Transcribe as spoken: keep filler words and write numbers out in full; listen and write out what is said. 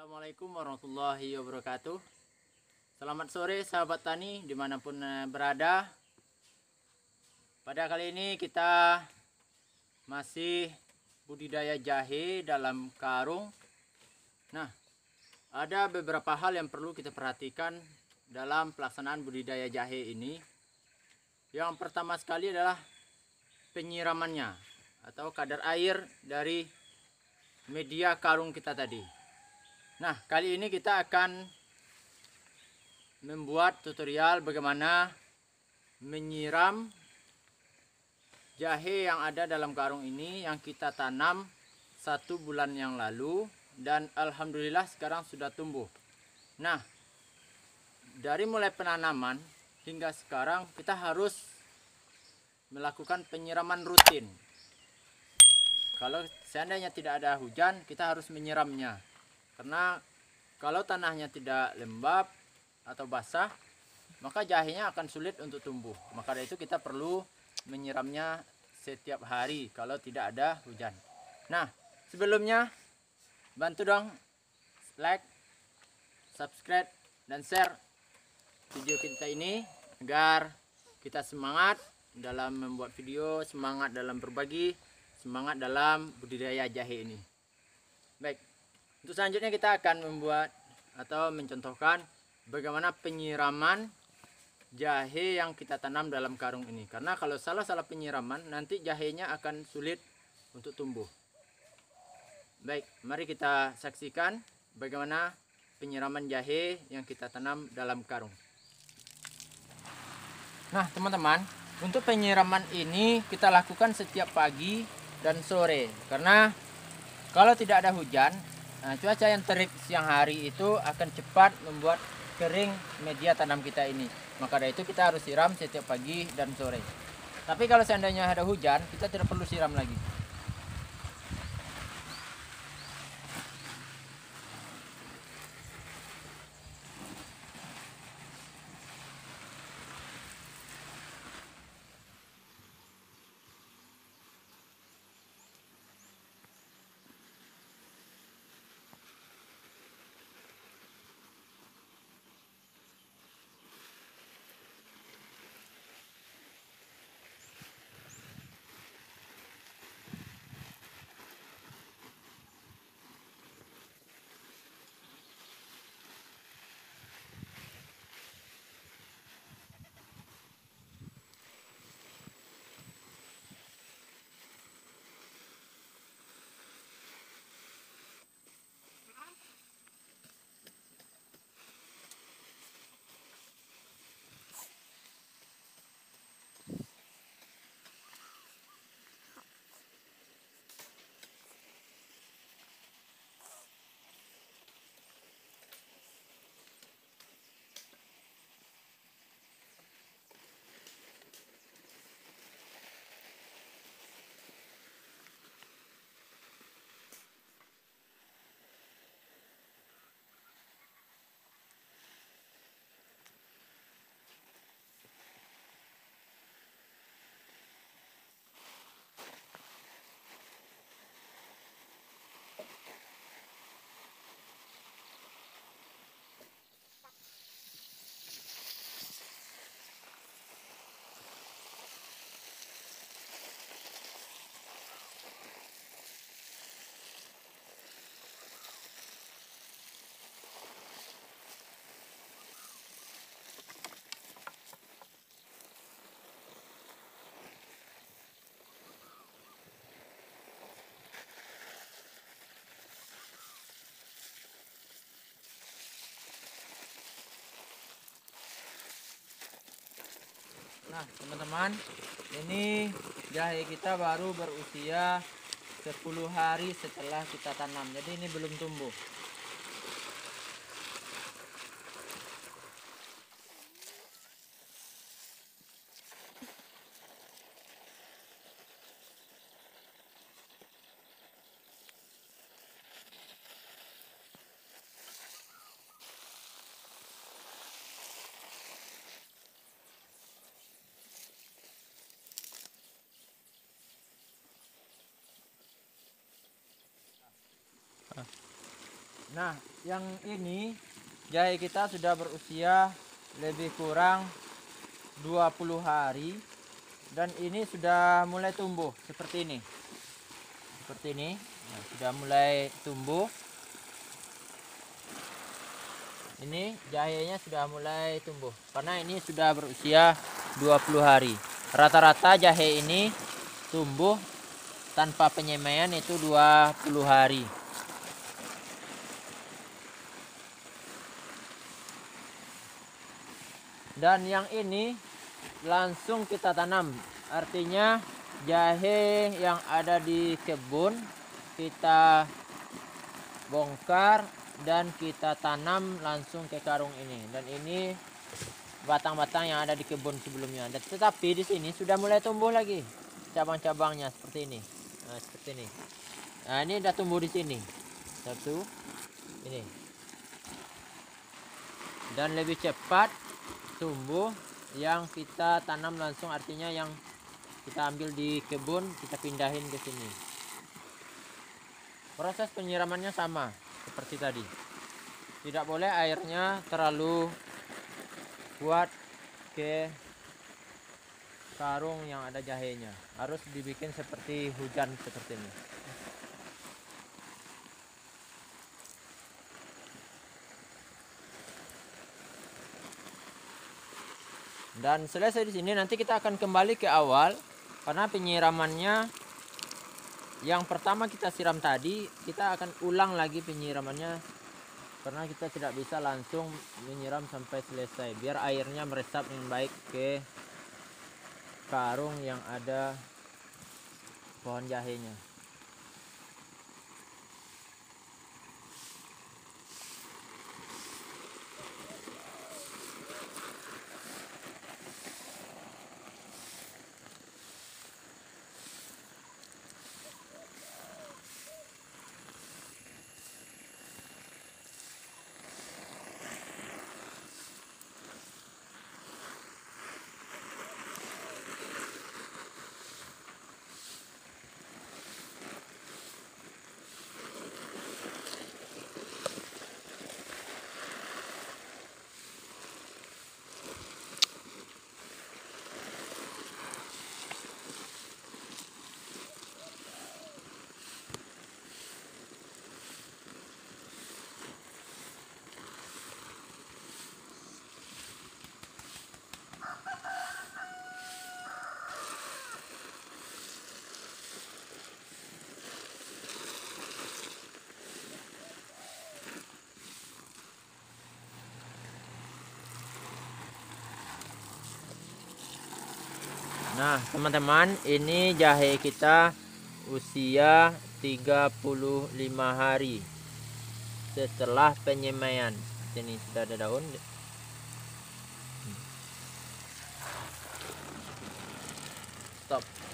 Assalamualaikum warahmatullahi wabarakatuh. Selamat sore sahabat tani dimanapun berada. Pada kali ini kita masih budidaya jahe dalam karung. Nah, ada beberapa hal yang perlu kita perhatikan dalam pelaksanaan budidaya jahe ini. Yang pertama sekali adalah penyiramannya atau kadar air dari media karung kita tadi. Nah, kali ini kita akan membuat tutorial bagaimana menyiram jahe yang ada dalam karung ini yang kita tanam satu bulan yang lalu dan alhamdulillah sekarang sudah tumbuh. Nah, dari mulai penanaman hingga sekarang kita harus melakukan penyiraman rutin. Kalau seandainya tidak ada hujan, kita harus menyiramnya. Karena kalau tanahnya tidak lembab atau basah, maka jahenya akan sulit untuk tumbuh. Maka dari itu kita perlu menyiramnya setiap hari kalau tidak ada hujan. Nah, sebelumnya bantu dong like, subscribe, dan share video kita ini agar kita semangat dalam membuat video, semangat dalam berbagi, semangat dalam budidaya jahe ini. Baik, untuk selanjutnya kita akan membuat atau mencontohkan bagaimana penyiraman jahe yang kita tanam dalam karung ini. Karena kalau salah-salah penyiraman nanti jahenya akan sulit untuk tumbuh. Baik, mari kita saksikan bagaimana penyiraman jahe yang kita tanam dalam karung. Nah, teman-teman, untuk penyiraman ini kita lakukan setiap pagi dan sore. Karena kalau tidak ada hujan, nah, cuaca yang terik siang hari itu akan cepat membuat kering media tanam kita ini. Maka dari itu kita harus siram setiap pagi dan sore. Tapi kalau seandainya ada hujan, kita tidak perlu siram lagi. Nah, teman-teman, ini jahe kita baru berusia sepuluh hari setelah kita tanam. Jadi ini belum tumbuh. Nah, yang ini jahe kita sudah berusia lebih kurang dua puluh hari dan ini sudah mulai tumbuh seperti ini. Seperti ini, nah, sudah mulai tumbuh. Ini jahenya sudah mulai tumbuh karena ini sudah berusia dua puluh hari. Rata-rata jahe ini tumbuh tanpa penyemaian itu dua puluh hari. Dan yang ini langsung kita tanam. Artinya jahe yang ada di kebun kita bongkar dan kita tanam langsung ke karung ini. Dan ini batang-batang yang ada di kebun sebelumnya. Dan tetapi di sini sudah mulai tumbuh lagi cabang-cabangnya seperti ini. Nah, seperti ini. Nah, ini sudah tumbuh di sini. Satu, ini. Dan lebih cepat tumbuh yang kita tanam langsung, artinya yang kita ambil di kebun kita pindahin ke sini. Proses penyiramannya sama seperti tadi. Tidak boleh airnya terlalu kuat ke karung yang ada jahenya. Harus dibikin seperti hujan seperti ini. Dan selesai di sini nanti kita akan kembali ke awal karena penyiramannya yang pertama kita siram tadi, kita akan ulang lagi penyiramannya karena kita tidak bisa langsung menyiram sampai selesai biar airnya meresap dengan baik ke karung yang ada pohon jahenya. Nah, teman-teman, ini jahe kita usia tiga puluh lima hari setelah penyemaian. Ini sudah ada daun. Stop.